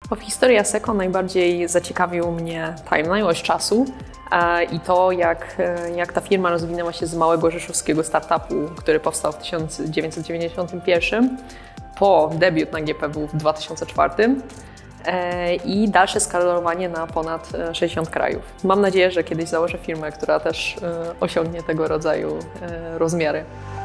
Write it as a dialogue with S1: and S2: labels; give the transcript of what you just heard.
S1: Bo w historii Asseco najbardziej zaciekawił mnie timeline, oś czasu i to, jak ta firma rozwinęła się z małego rzeszowskiego startupu, który powstał w 1991, po debiut na GPW w 2004 i dalsze skalowanie na ponad 60 krajów. Mam nadzieję, że kiedyś założę firmę, która też osiągnie tego rodzaju rozmiary.